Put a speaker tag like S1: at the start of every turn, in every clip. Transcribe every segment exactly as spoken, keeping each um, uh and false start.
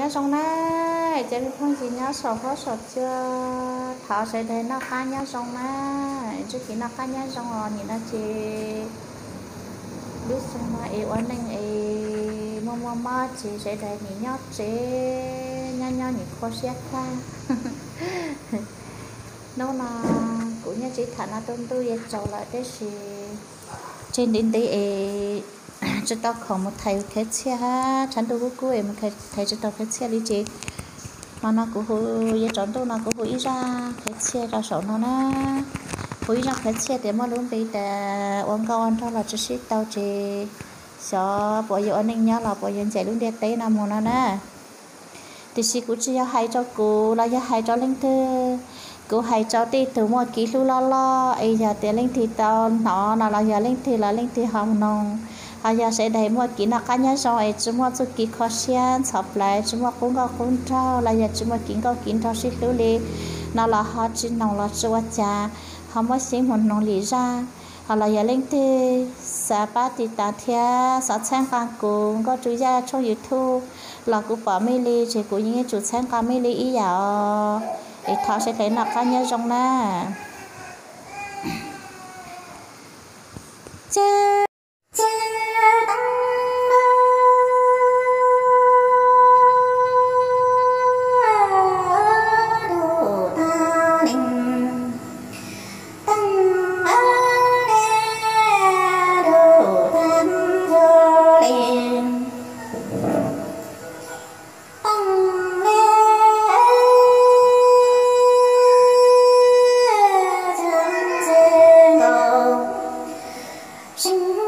S1: nhá xong này chơi không gì nhá sọt hết sọt chưa thảo sẽ thấy nó cá nhá xong này trước khi nó cá nhá xong rồi nhìn nó chỉ biết xong mà yêu anh anh ấy mơ mơ mơ chỉ sẽ thấy nhìn nhót chế nhá nhá nhìn khó xét ra nó là cũng như chỉ thả nó tôn tôi vậy trâu lại đấy thì trên đến đây chúng ta không một thầy thế xe chẳng đâu có em thầy thầy chúng ta thế xe đi chị mà nó cũng hồi chọn tôi nó cũng hồi ra thế xe ra sổ nó nè hồi ra thế xe để mà luôn bị để uống cao ăn thôi là chỉ xịt tao chị sợ bỏ vô anh em nhá là bỏ vô chạy luôn đẹp té nằm nó nè thì chị cũng chỉ hay cho cô là hay cho linh thư cô hay cho đi từ một ký lu lo lo ấy giờ tiền linh thì tao nó là là giờ linh thì là linh thì hồng nông hay giờ sẽ đầy một ký nạc cá nhân rồi chúng một số ký khó xiên sập lại chúng một cũng có cũng trao là giờ chúng một ký có ký trao xí lưu li nó là họ chỉ nông là chua trà họ mới xin một nông lý ra họ là giờ linh thì sa ba thì ta thia sa sang càng cũng có chú gia cho YouTube là cũng bỏ mấy ly chỉ cũng những chủ sang càng mấy ly ý giờ để thọ sẽ thấy nạc cá nhân trong na
S2: Sing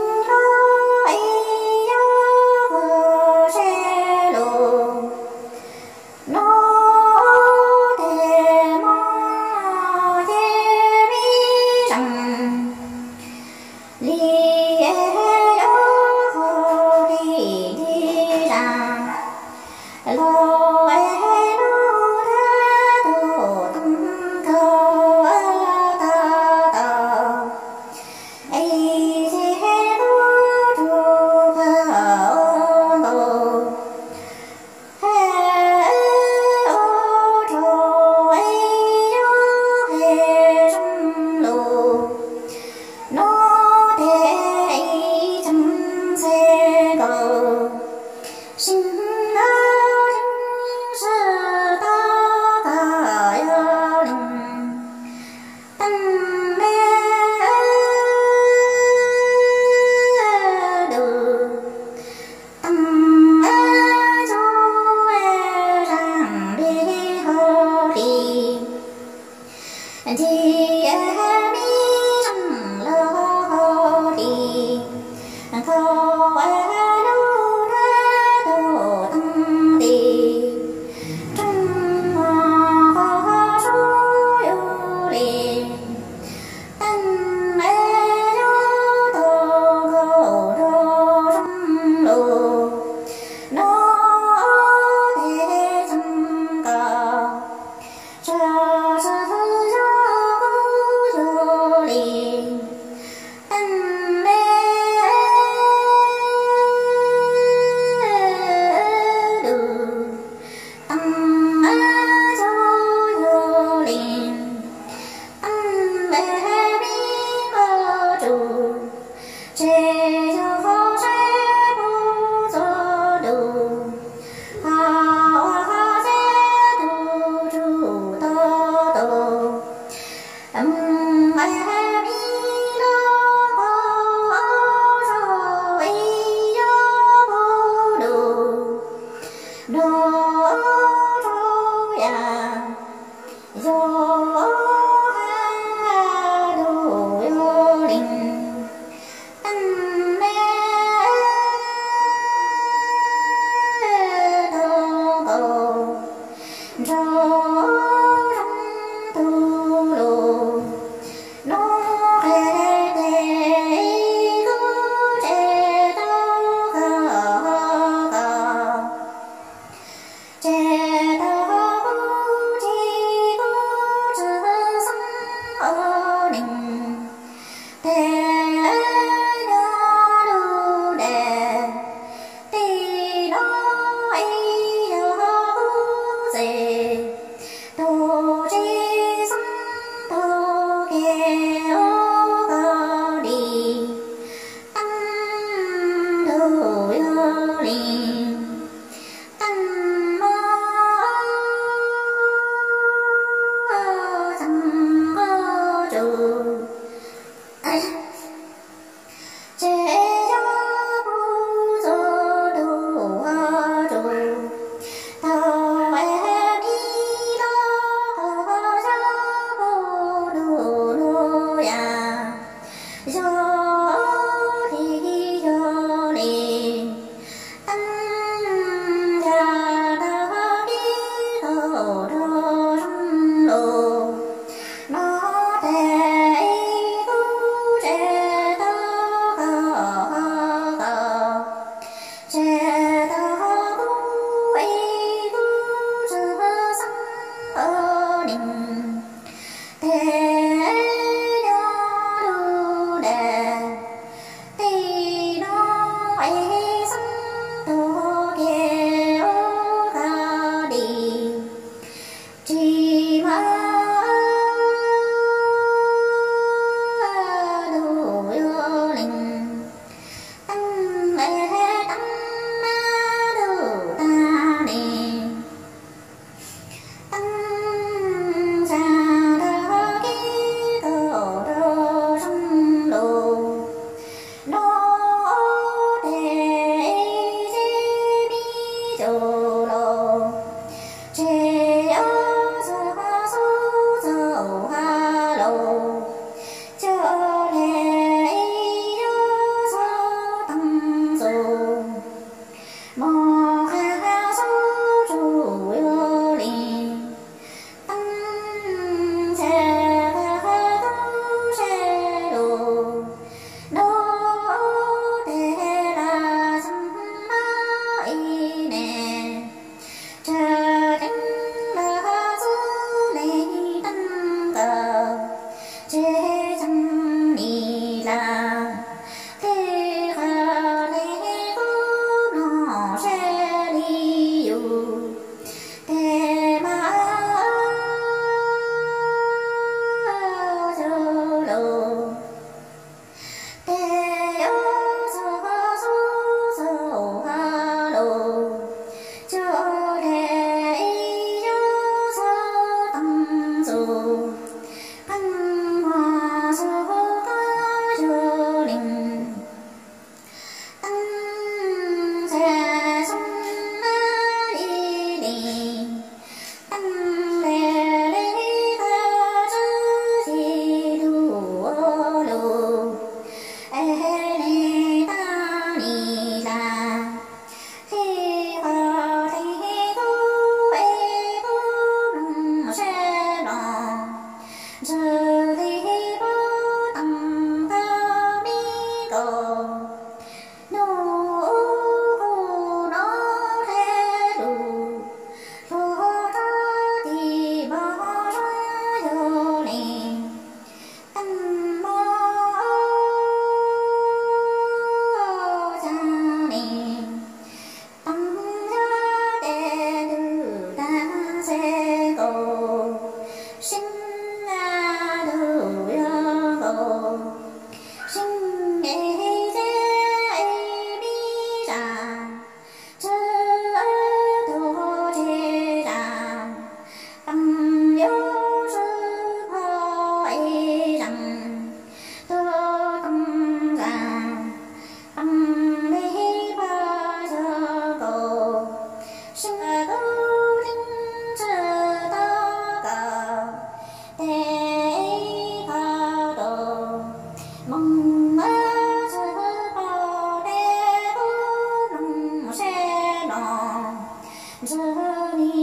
S1: Giờ đi